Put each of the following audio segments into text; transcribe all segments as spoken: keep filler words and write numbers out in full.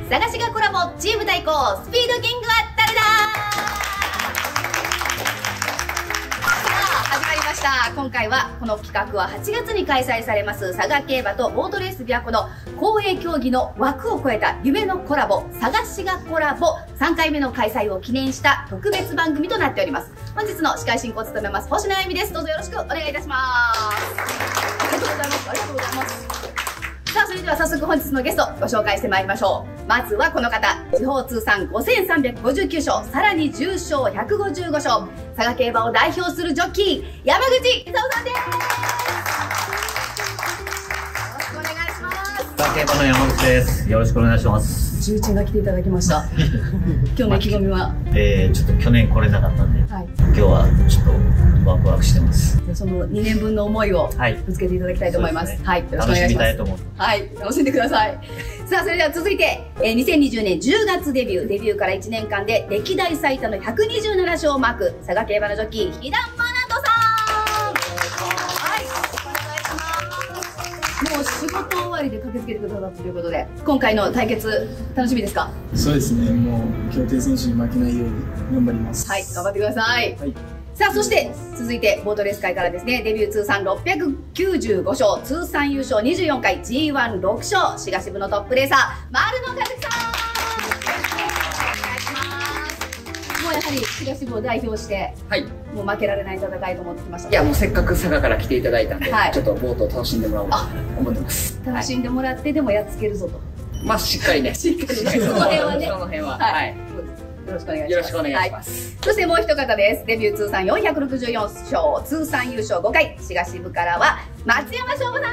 探しがコラボチーム対抗スピードキングは誰だ。始まりました。今回はこの企画ははちがつに開催されます佐賀競馬とボートレース琵琶湖の公営競技の枠を超えた夢のコラボ探しがコラボさんかいめの開催を記念した特別番組となっております。本日の司会進行を務めます星野あゆみです。どうぞよろしくお願いいたします。ありがとうございます。ありがとうございます。さあ、それでは早速本日のゲストご紹介してまいりましょう。まずはこの方、地方通算ごせんさんびゃくごじゅうきゅうしょう、さらに重賞ひゃくごじゅうごしょう、佐賀競馬を代表するジョッキー山口勲さんです。よろしくお願いします。 佐賀競馬の山口です。よろしくお願いします。 重鎮が来ていただきました。今日の意気込みは、 えー、ちょっと去年来れなかったんで、はい、今日はちょっとワクワクしてます。 そのにねんぶんの思いをぶつけていただきたいと思います。はい、ね、はい、よろしくお願いします。楽しみたいと思う。はい、楽しんでください。さあ、それでは続いて、えー、にせんにじゅうねんじゅうがつデビュー、デビューからいちねんかんで歴代最多のひゃくにじゅうななしょうをマーク、佐賀競馬のジョッキー飛田愛斗さん。はい、よろしくお願いします。もう仕事終わりで駆けつけてくださったということで、今回の対決楽しみですか？ そうですね、もう競艇選手に負けないように頑張ります。 はい、頑張ってください。はい、さあ、そして続いてボートレース界からですね、デビュー通算ろっぴゃくきゅうじゅうごしょう、通算優勝にじゅうよんかい、ジーワンろくしょう、滋賀支部のトップレーサー丸野和樹さん。もうやはり滋賀支部を代表して、はい、もう負けられない戦いと思ってきました。 いや、もうせっかく佐賀から来ていただいたんで、はい、ちょっとボートを楽しんでもらおうと思ってます。 楽しんでもらってでもやっつけるぞと。 まあしっかりね、 しっかりね、その辺はね、 その辺は、 はい。よろしくお願いします。よろしくお願いします。そしてもう一方です。デビュー通算よんひゃくろくじゅうよんしょう、通算優勝ごかい、滋賀支部からは松山翔吾さん。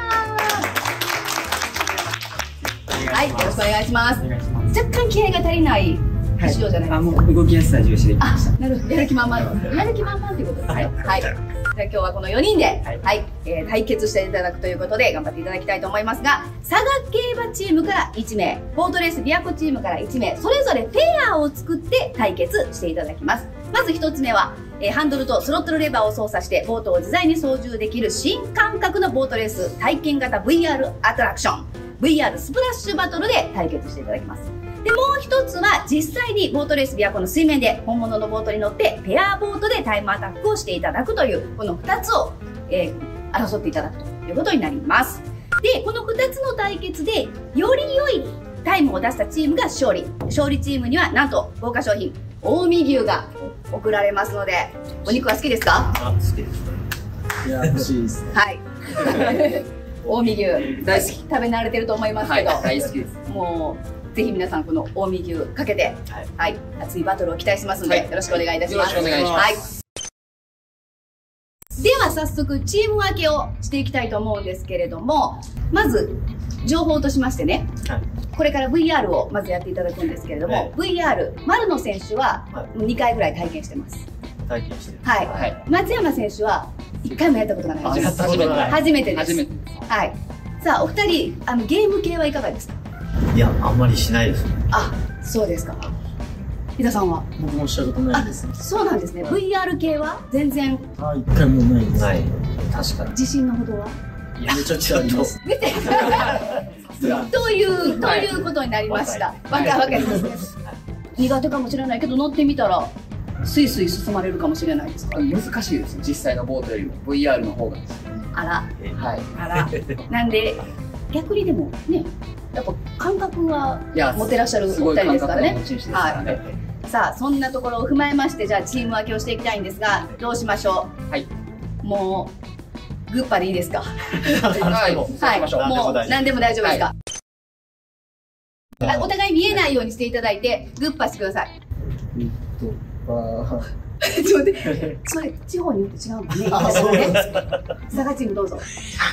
はい、よろしくお願いします。若干気合が足りない仕様じゃないですか。あ、もう動きやすさ重視できました。なるほど、やる気満々、やる気満々ということですね。はい。じゃあ今日はこのよにんで、はい、はい、えー、対決していただくということで頑張っていただきたいと思いますが、佐賀競馬チームからいちめい、ボートレース琵琶湖チームからいちめい、それぞれペアを作って対決していただきます。まずひとつめは、えー、ハンドルとスロットルレバーを操作してボートを自在に操縦できる新感覚のボートレース体験型 ブイアール アトラクション、ブイアール スプラッシュバトルで対決していただきます。で、もう一つは実際にボートレース琵琶湖の水面で本物のボートに乗ってペアボートでタイムアタックをしていただくというこのふたつを、えー、争っていただくということになります。で、このふたつの対決でより良いタイムを出したチームが勝利。勝利チームにはなんと豪華商品近江牛が贈られますので、お肉は好きですか？ あ、好きですね。 いや、欲しいですね。 はい。近江牛大好き。食べ慣れてると思いますけど、はい、大好きです。もうぜひ皆さんこの近江牛かけて、はい、はい、熱いバトルを期待しますので、はい、よろしくお願いいたします。よろしくお願いします。はい、では早速チーム分けをしていきたいと思うんですけれども、まず情報としましてね、はい、これから ブイアール をまずやっていただくんですけれども、はい、ブイアール 丸野選手はにかいぐらい体験してます。 体験してる。 はい。はい、松山選手はいっかいもやったことがないです。初めて。初めてです。初めてです。はい。さあお二人、あのゲーム系はいかがですか？ いや、あんまりしないですね。 あ、そうですか。伊田さんは？ 僕もしたことないですね。 そうなんですね。ブイアール 系は全然。 あ、一回もないです。ない。 確かに。 自信のほどは？ いや、めちゃくちゃあります。 見て。というということになりました。わかわかりますね。苦手かもしれないけど乗ってみたらスイスイ進まれるかもしれないですか？ 難しいです。実際のボートよりも ブイアール の方がですね。 あら。 はい。 あら。なんで逆にでもね。やっぱ感覚は持ってらっしゃるお二人ですからね。はい。さあそんなところを踏まえまして、じゃあチーム分けをしていきたいんですが、どうしましょう。はい。もうグッパでいいですか。はい。はい。もう何でも大丈夫ですか。あ、お互い見えないようにしていただいてグッパしてください。 グッパ。 ちょっと待って。それ地方によって違うんだね。あ、そうです。佐賀チームどうぞ。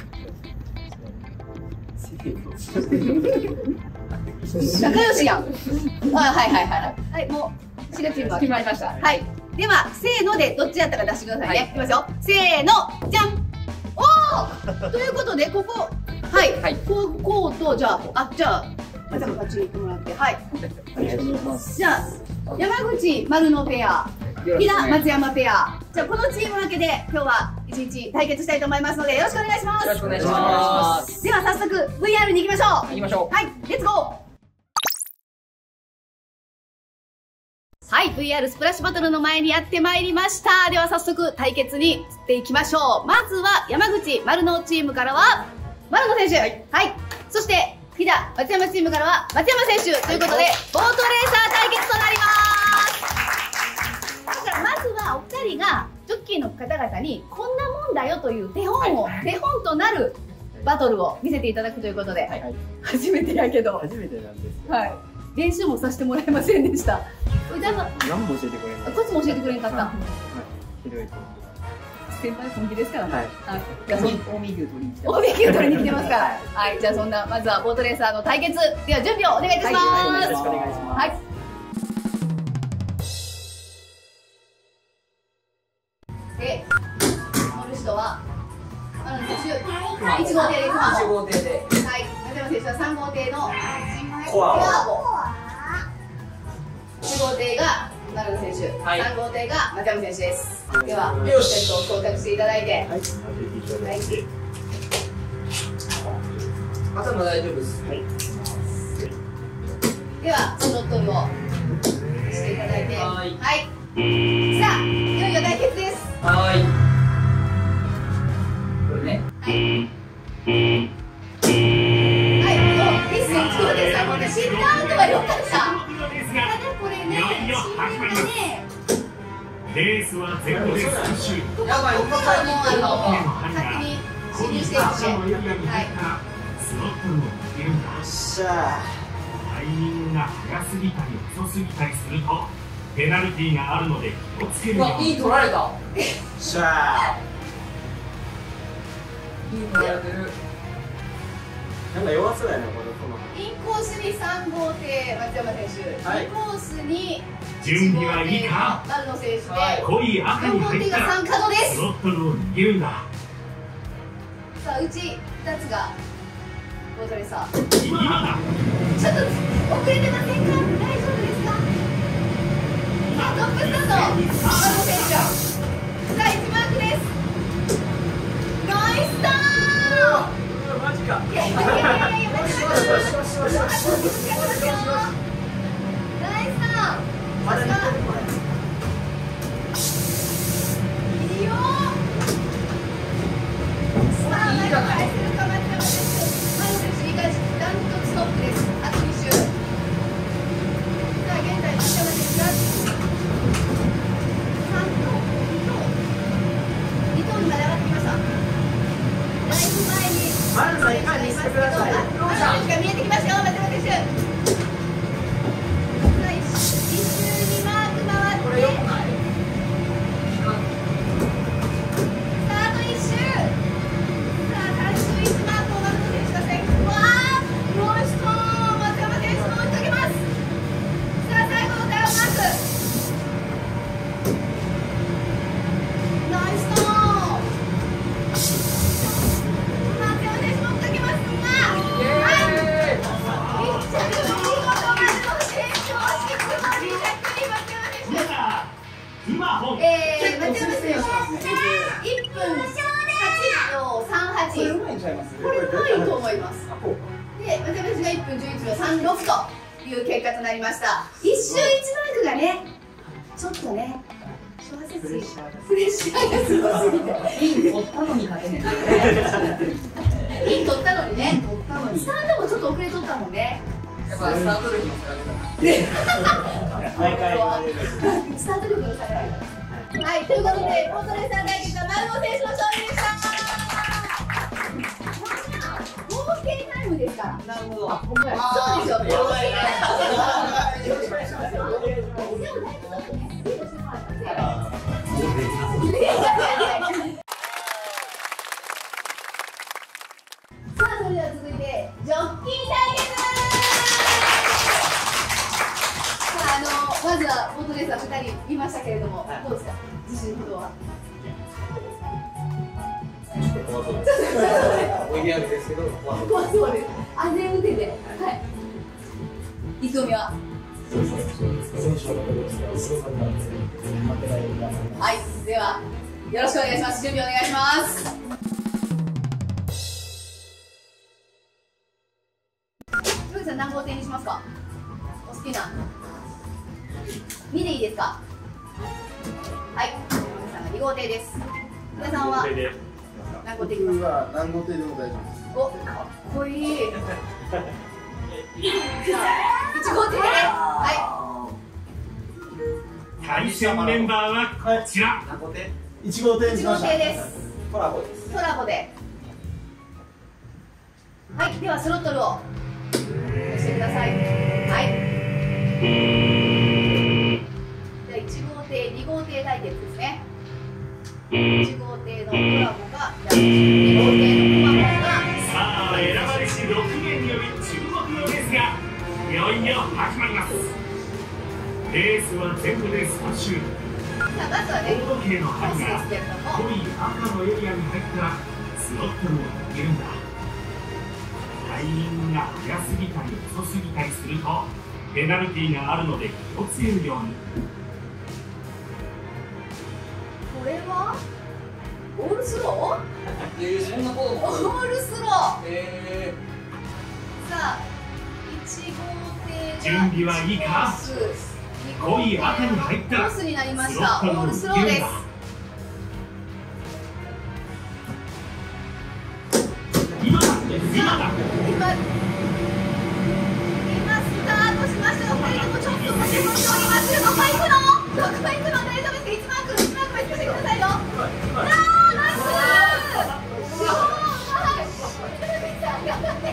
仲良しやん。あ、はいはいはいはい。もう滋賀チームは決まりました。はい。ではせーのでどっちやったか出してくださいね。いきますよ。せーの、じゃん。おお。ということでここ、はいはい。こうこうとじゃああじゃあまたこっちに行ってもらって、はい。じゃあ山口丸野ペア、飛田松山ペア。じゃあこのチーム分けで今日は一日対決したいと思いますのでよろしくお願いします。 よろしくお願いします。 では早速 ブイアール に行きましょう。 行きましょう。 はい、レッツゴー。 い、ブイアール スプラッシュバトルの前にやってまいりました。では早速対決に移っていきましょう。まずは山口丸野チームからは丸野選手。はい。はい、そして、飛騨松山チームからは松山選手ということで、ボートレーサー対決となります。だからまずはお二人が、ジョッキーの方々にこんなもんだよという手本を、はい、手本となるバトルを見せていただくということで、はい、初めてやけど。 初めてなんです。 はい。練習もさせてもらえませんでした。 何も教えてくれなかった。 コツも教えてくれなかった。はい。 ひどい。 先輩本気ですからね。はい。 じゃあ、近江牛取りに来てます。 近江牛取りに来てますから。はい。じゃあ、そんな、まずはボートレーサーの対決。では、準備をお願いいたします。 よろしくお願いします。はい。 で、乗る人は、あの選手、いち号艇でいきましょう。いち号艇で。はい。松山選手はさん号艇のコアボ。いち号艇が丸野選手、はい、さん号艇が松山選手です。では、セットを装着していただいて。はい。はい。 頭大丈夫です。はい。 では、スロットルをしていただいて。はい。はい。さあ、いよいよ対決です。 はい。これね。 はい。はい。もう、一瞬、ちょうどさ、もうね、知ったとはよかった。ただこれね、チームがね、 レースは全部でさん周。 やばい、ここからもう、あの、先に侵入していって。はい。 スロットルを入れるんだ。よっしゃー。タイミングが早すぎたり遅すぎたりするとペナルティーがあるので気をつけるように。 いい取られた。 よっしゃー。いい取られてる。 なんか弱そうやな、このインコースにさん号艇松山選手、はい、インコースに準備はいいか。 丸野選手で、 はい、濃い赤に入ったらスロットルを握るんだ。 さあ、うちふたつがボートレーサー。 今だ。 ちょっと遅れてませんか。大丈夫ですか。さあ、トップスタート丸野選手。さあ、いちマークです。ナイスターン。 マジか。 いやいやいやいやいや、マジか。ナイスターン。さすが。いいよ。さあ、何を返せるか松山選手。丸野選手、以外ダントツトップです。あとに周。さあ、現在松山選手がさん頭、に頭、に頭にまで上がってきました。だいぶ前に丸野さん、いかにしてください。 丸野選手が見えてきましたよ、松山選手。えー、松山選手、いっぷんはちびょうさんはち。これうまいと思います。で、松山選手がいっぷんじゅういちびょうさんじゅうろくという結果となりました。一周一マークがね、ちょっとね、プレッシャーがすごすぎて。 イン取ったのに勝てねえ。イン取ったのにね、スタートもちょっと遅れとったもんね。 やっぱスタート力も下げた。 スタート力も下げられた。はい、ということで、ボートレーサー対決は丸野選手の勝利でした。合計タイムですから。なるほど。そうでしょ。合計タイム。よろしくお願いします。でもだいぶちょっとね、リードしてもらったんで。さあ、それでは続いてジョッキー対決。まずはボートレーサーふたりいましたけれども、どうですか、自信のほどは。 ちょっと怖そうです。追い上げですけど、怖そうです。 怖そうです。安全運転で。はい。意気込みは。 そうですね。選手のことですが、すごかったので、負けないように。 はい、では、よろしくお願いします。準備お願いします。ふうさん、何号艇にしますか。お好きな。 にでいいですか。はい、山口さんがに号艇です。皆さんは何号艇いきますか。 何号艇でも大丈夫です。 お、かっこいい。いち号艇で、はい。 対戦メンバーはこちら。 いち号艇にしました。 いち号艇です。 トラボです。 トラボで。はい、ではスロットルを押してください。はい。じゃあいち号艇、に号艇対決ですね。いち号艇のトラボがに号艇のコマモンが。 さあ、選ばれしろくめいによる注目のレースがいよいよ始まります。レースは全部でさん周。 さあ、まずはね、 高度計のコース針がですけれども、 濃い赤のエリアに入ったらスロットルを握るんだ。タイミングが早すぎたり遅すぎたりするとペナルティーがあるので気をつけるように。 これはオールスロー？ えー、そんなこともオールスロー。 えさあ、いち号艇が準備はいいか。濃い赤に入ったらコースになりました。オールスローです。 今だ今だ今、今スタートしましたが、ふたりともちょっと負け込んでおります。どこ行くの？どこ行くの？大丈夫ですか？いちマーク、いちマークまでつけてくださいよ。あー、ナイス！すごい！頑張って！頑張って！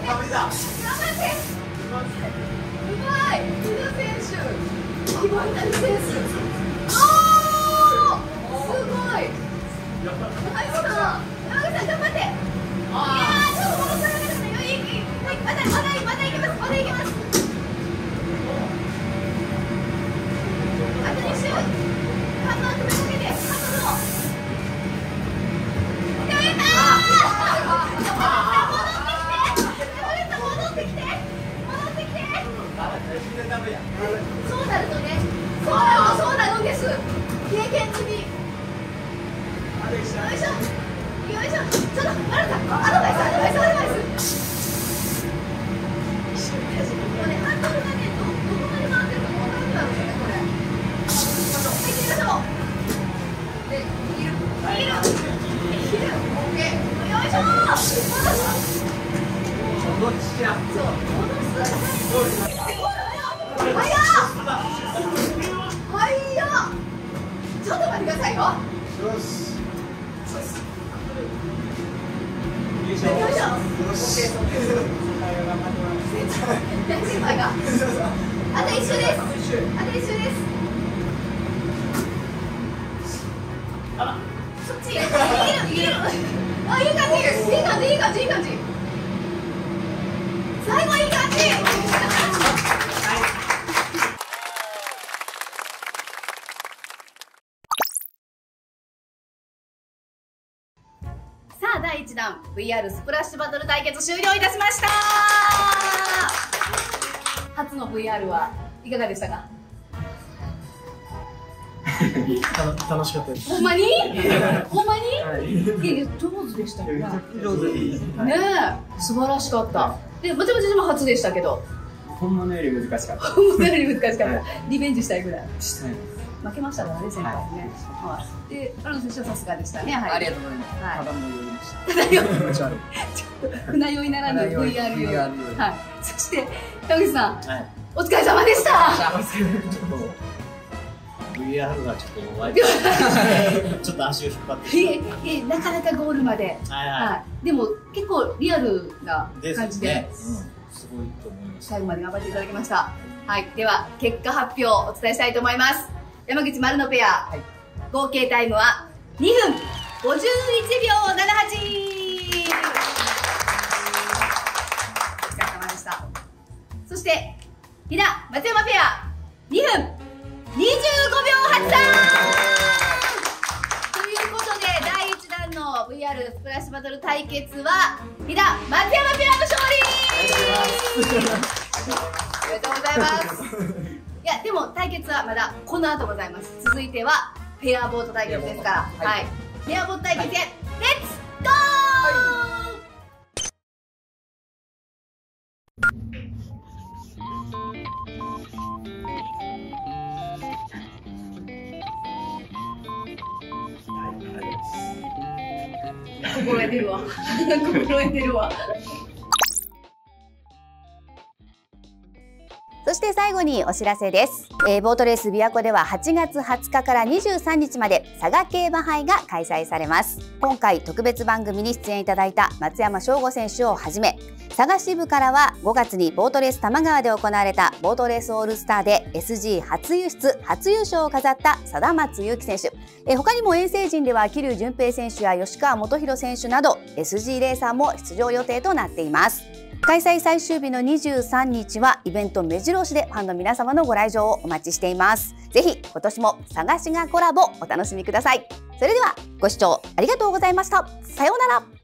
うまい！津田選手、木森谷選手。おー！すごい！ナイスだ！山口さん頑張って！いやー、ちょっと戻さなかったよ。いい、いい、はい、まだ、まだ、まだいけます。まだいけます。あとに周。ハンドル詰めかけて、ハンドルを。やめたー。戻ってきて。戻ってきて。戻ってきて。そうなるとね。そうなると、そうなるんです。経験積み。よいしょ。よいしょ、ちょっと、マルさん、アドバイス、アドバイス、アドバイス。もうね、ハンドルがね、ど、どこまで回ってるか分からんだろうね、これ。はい、行ってみましょう。で、握る、握る、握る、オッケー。よいしょー。戻す。どっちや。そう、戻す。早っ。早っ。ちょっと待ってくださいよ。 よし。 よいしょ。よし。先輩が。あと一周です。あと一周です。そっち。いける、いける。あ、いい感じ。いい感じ、いい感じ、いい感じ。最後いい感じ。さあ、だいいちだん ブイアール スプラッシュバトル対決終了いたしました。初の ブイアール はいかがでしたか？ 楽しかったです。 ほんまに？ほんまに？はい、いや上手でしたよね。 上手です。 ねえ、素晴らしかった。で、もちろん私も初でしたけど。 本物より難しかった。 本物より難しかった。リベンジしたいぐらい。 したいです。 負けましたからね、先輩ね。はい。で、荒野選手はさすがでしたね。はい。 ありがとうございます。 はい。 ただも酔いました。 ただ酔い。 気持ち悪い。 ちょっと船酔いならぬ ブイアール 酔い。はい。そして山口さん、お疲れ様でした。 ブイアール がちょっと弱い。ちょっと足を引っ張って。 いえいえ、なかなかゴールまで。 はいはい。 でも結構リアルな感じで。 すごいと思います。 最後まで頑張っていただきました。はい、では結果発表をお伝えしたいと思います。山口丸のペア、はい、合計タイムはにふんごじゅういちびょうななはち。お疲れ様でした。そして飛騨松山ペアにふんにじゅうごびょうはちさん。ということでだいいちだんの ブイアール スプラッシュバトル対決は飛騨松山ペアの勝利。ありがとうございます。いや、でも対決はまだこの後ございます。続いてはペアボート対決ですから、はい、はい、ペアボート対決へ、はい、レッツゴー、はい。 心得てるわ。心得てるわ。そして最後にお知らせです。えー、ボートレース琵琶湖でははちがつはつかからにじゅうさんにちまで佐賀競馬杯が開催されます。今回特別番組に出演いただいた松山翔吾選手をはじめ、佐賀支部からはごがつにボートレース多摩川で行われたボートレースオールスターで エスジー 初輸出初優勝を飾った佐田松勇樹選手、えー、他にも遠征陣では桐生順平選手や吉川元宏選手など エスジー レーサーも出場予定となっています。開催最終日のにじゅうさんにちはイベント目白押しでファンの皆様のご来場をお待ちしています。ぜひ今年も佐賀滋賀コラボお楽しみください。それではご視聴ありがとうございました。さようなら。